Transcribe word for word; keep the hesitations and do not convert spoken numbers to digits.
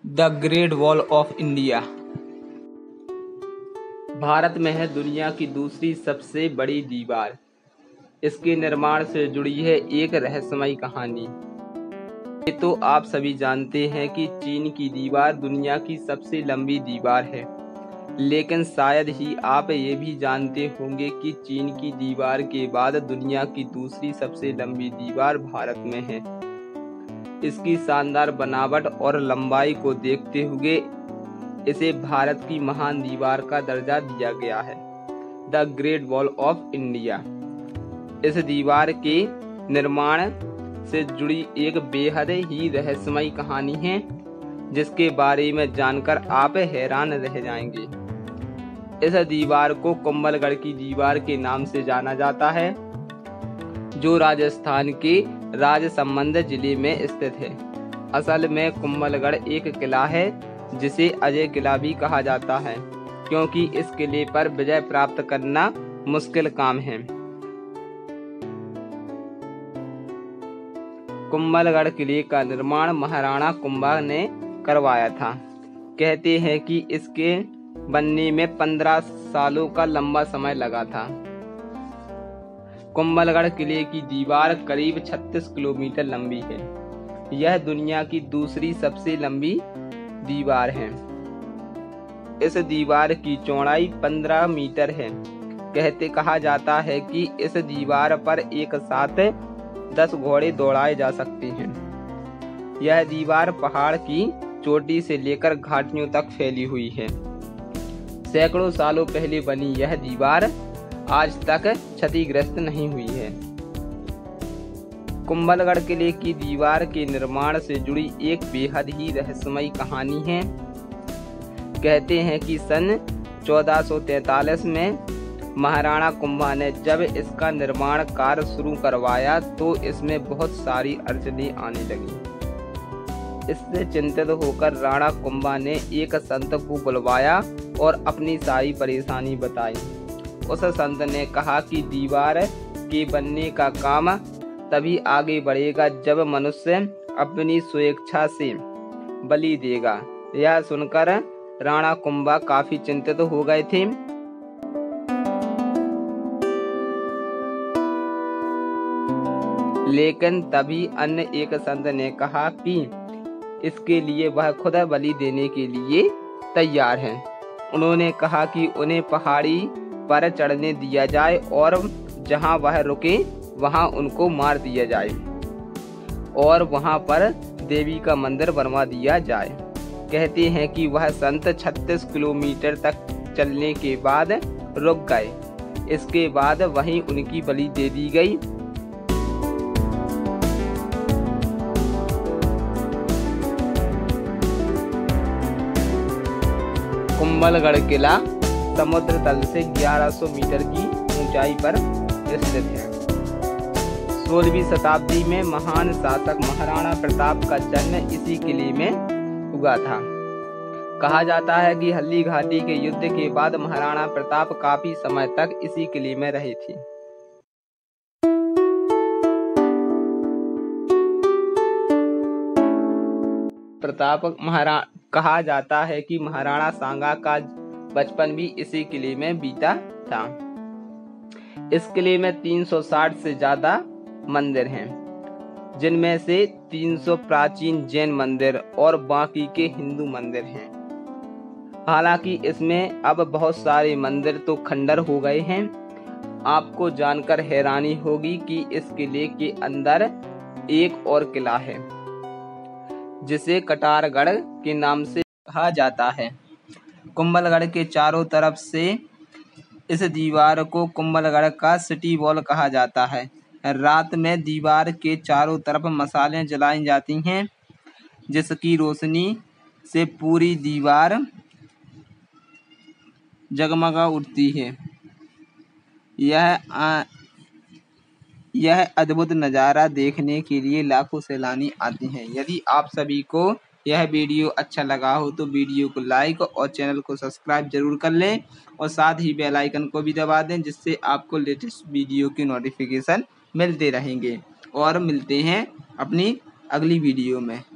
The great wall of India Bharat में है दुनिया की दूसरी सबसे बड़ी दीवार। इसके निर्माण से जुड़ी है एक रहस्यमयी कहानी। ये तो आप सभी जानते हैं कि चीन की दीवार दुनिया की सबसे लंबी दीवार है, लेकिन शायद ही आप ये भी जानते होंगे कि चीन की दीवार के बाद दुनिया की दूसरी सबसे लंबी दीवार भारत में है। इसकी शानदार बनावट और लंबाई को देखते हुए इसे भारत की महान दीवार का दर्जा दिया गया है, the great wall of India. इस दीवार के निर्माण से जुड़ी एक बेहद ही रहस्यमयी कहानी है, जिसके बारे में जानकर आप हैरान रह जाएंगे। इस दीवार को कुंभलगढ़ की दीवार के नाम से जाना जाता है, जो राजस्थान के राजसमंद जिले में स्थित है। असल में कुंभलगढ़ एक किला है जिसे अजय किला भी कहा जाता है, क्योंकि इस किले पर विजय प्राप्त करना मुश्किल काम है। कुंभलगढ़ किले का निर्माण महाराणा कुंभा ने करवाया था। कहते हैं कि इसके बनने में पंद्रह सालों का लंबा समय लगा था। कुंभलगढ़ किले की दीवार करीब छत्तीस किलोमीटर लंबी है। यह दुनिया की दूसरी सबसे लंबी दीवार है। इस दीवार की चौड़ाई पंद्रह मीटर है। कहते कहा जाता है कि इस दीवार पर एक साथ दस घोड़े दौड़ाए जा सकते हैं। यह दीवार पहाड़ की चोटी से लेकर घाटियों तक फैली हुई है। सैकड़ों सालों पहले बनी यह दीवार आज तक क्षतिग्रस्त नहीं हुई है। कुंभलगढ़ किले की दीवार के निर्माण से जुड़ी एक बेहद ही रहस्यमयी कहानी है। कहते हैं कि सन चौदह सौ तैंतालीस में महाराणा कुंभा ने जब इसका निर्माण कार्य शुरू करवाया तो इसमें बहुत सारी अड़चनें आने लगी। इससे चिंतित होकर राणा कुंभा ने एक संत को बुलवाया और अपनी सारी परेशानी बताई। उस संत ने कहा कि दीवार के बनने का काम तभी आगे बढ़ेगा जब मनुष्य अपनी स्वेच्छा से बलि देगा। यह सुनकर राणा कुंभा काफी चिंतित हो गए थे। लेकिन तभी अन्य एक संत ने कहा कि इसके लिए वह खुद बलि देने के लिए तैयार हैं। उन्होंने कहा कि उन्हें पहाड़ी पर चढ़ने दिया जाए और जहां वह रुके वहां उनको मार दिया जाए और वहां पर देवी का मंदिर बनवा दिया जाए। कहते हैं कि वह संत छत्तीस किलोमीटर तक चलने के बाद रुक गए। इसके बाद वहीं उनकी बलि दे दी गई। कुंभलगढ़ किला समुद्र तल से ग्यारह सौ मीटर की ऊंचाई पर स्थित है। सोलहवीं शताब्दी में महान शासक महाराणा प्रताप का जन्म इसी किले में हुआ था। कहा जाता है कि हल्दी घाटी के युद्ध के बाद महाराणा प्रताप काफी समय तक इसी किले में रहे थे। प्रताप महाराणा कहा जाता है कि महाराणा सांगा का बचपन भी इसी किले में बीता था। इस किले में तीन सौ साठ से ज्यादा मंदिर हैं, जिनमें से तीन सौ प्राचीन जैन मंदिर और बाकी के हिंदू मंदिर हैं। हालांकि इसमें अब बहुत सारे मंदिर तो खंडर हो गए हैं। आपको जानकर हैरानी होगी कि इस किले के अंदर एक और किला है, जिसे कटारगढ़ के नाम से कहा जाता है। कुंभलगढ़ के चारों तरफ से इस दीवार को कुंभलगढ़ का सिटी वॉल कहा जाता है। रात में दीवार के चारों तरफ मशालें जलाई जाती हैं, जिसकी रोशनी से पूरी दीवार जगमगा उठती है। यह आ, यह अद्भुत नज़ारा देखने के लिए लाखों सैलानी आते हैं। यदि आप सभी को यह वीडियो अच्छा लगा हो तो वीडियो को लाइक और चैनल को सब्सक्राइब जरूर कर लें और साथ ही बेल आइकन को भी दबा दें, जिससे आपको लेटेस्ट वीडियो की नोटिफिकेशन मिलते रहेंगे। और मिलते हैं अपनी अगली वीडियो में।